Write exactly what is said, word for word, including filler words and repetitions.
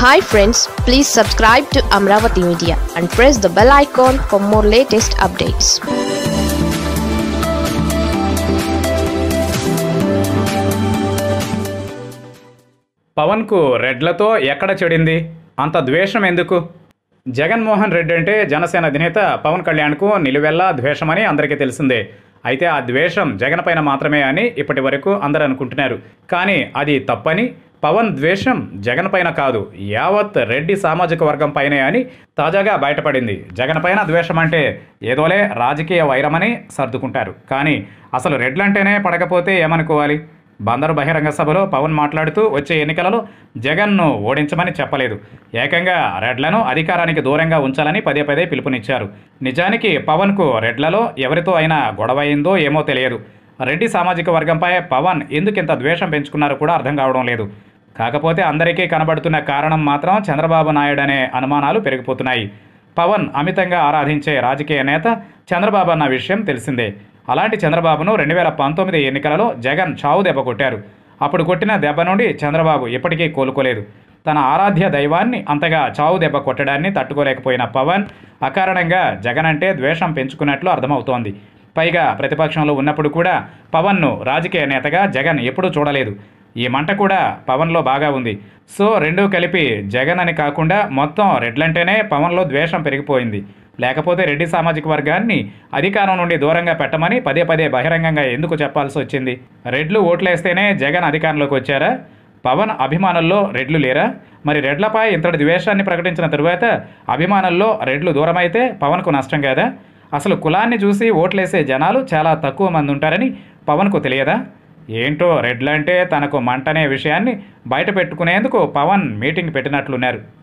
Hi friends, please subscribe to Amaravathi Media and press the bell icon for more latest updates. Pawan కు రెడ్లతో ఎక్కడ చెడింది? అంత ద్వేషం ఎందుకు? జగన్మోహన్ రెడ్డి అంటే జనసేన అధినేత పవన్ కళ్యాణ్కు నిలువెల్లా ద్వేషమని అందరికీ తెలిసిందే. అయితే ఆ ద్వేషం జగన్ పైన మాత్రమే అని ఇప్పటి వరకు అందరూ అనుకుంటున్నారు. కానీ అది తప్పని, పవన్ ద్వేషం జగన్ పైన కాదు, యావత్ రెడ్డి సామాజిక వర్గం పైనే అని తాజాగా బయటపడింది. జగన్ పైన ద్వేషం అంటే ఏదోలే రాజకీయ వైరమని సర్దుకుంటారు. కానీ అసలు రెడ్లంటేనే పడకపోతే ఏమనుకోవాలి? బందరు బహిరంగ సభలో పవన్ మాట్లాడుతూ వచ్చే ఎన్నికలలో జగన్ను ఓడించమని చెప్పలేదు. ఏకంగా రెడ్లను అధికారానికి దూరంగా ఉంచాలని పదే పదే పిలుపునిచ్చారు. నిజానికి పవన్కు రెడ్లలో ఎవరితో అయినా గొడవ అయిందో ఏమో తెలియదు. రెడ్డి సామాజిక వర్గంపై పవన్ ఎందుకింత ద్వేషం పెంచుకున్నారో కూడా అర్థం కావడం లేదు. కాకపోతే అందరికీ కనబడుతున్న కారణం మాత్రం చంద్రబాబు నాయుడు అనే అనుమానాలు పెరిగిపోతున్నాయి. పవన్ అమితంగా ఆరాధించే రాజకీయ నేత చంద్రబాబు అన్న విషయం తెలిసిందే. అలాంటి చంద్రబాబును రెండు వేల పంతొమ్మిది ఎన్నికలలో జగన్ చావు దెబ్బ కొట్టారు. అప్పుడు కొట్టిన దెబ్బ నుండి చంద్రబాబు ఇప్పటికీ కోలుకోలేదు. తన ఆరాధ్య దైవాన్ని అంతగా చావు దెబ్బ కొట్టడాన్ని తట్టుకోలేకపోయిన పవన్ అకారణంగా జగన్ అంటే ద్వేషం పెంచుకున్నట్లు అర్థమవుతోంది. పైగా ప్రతిపక్షంలో ఉన్నప్పుడు కూడా పవన్ను రాజకీయ నేతగా జగన్ ఎప్పుడూ చూడలేదు. ఈ మంట కూడా పవన్లో బాగా ఉంది. సో రెండూ కలిపి జగన్ అని కాకుండా మొత్తం రెడ్లంటేనే పవన్లో ద్వేషం పెరిగిపోయింది. లేకపోతే రెడ్డి సామాజిక వర్గాన్ని అధికారం నుండి దూరంగా పెట్టమని పదే పదే బహిరంగంగా ఎందుకు చెప్పాల్సి వచ్చింది? రెడ్లు ఓట్లేస్తేనే జగన్ అధికారంలోకి వచ్చారా? పవన్ అభిమానుల్లో రెడ్లు లేరా? మరి రెడ్లపై ఇంతటి ద్వేషాన్ని ప్రకటించిన తరువాత అభిమానుల్లో రెడ్లు దూరమైతే పవన్కు నష్టం కదా? అసలు కులాన్ని చూసి ఓట్లేసే జనాలు చాలా తక్కువ మంది ఉంటారని పవన్కు తెలియదా? ఏంటో రెడ్లంటే తనకు మంటనే విషయాన్ని బయట పెట్టుకునేందుకు పవన్ మీటింగ్ పెట్టినట్లున్నారు.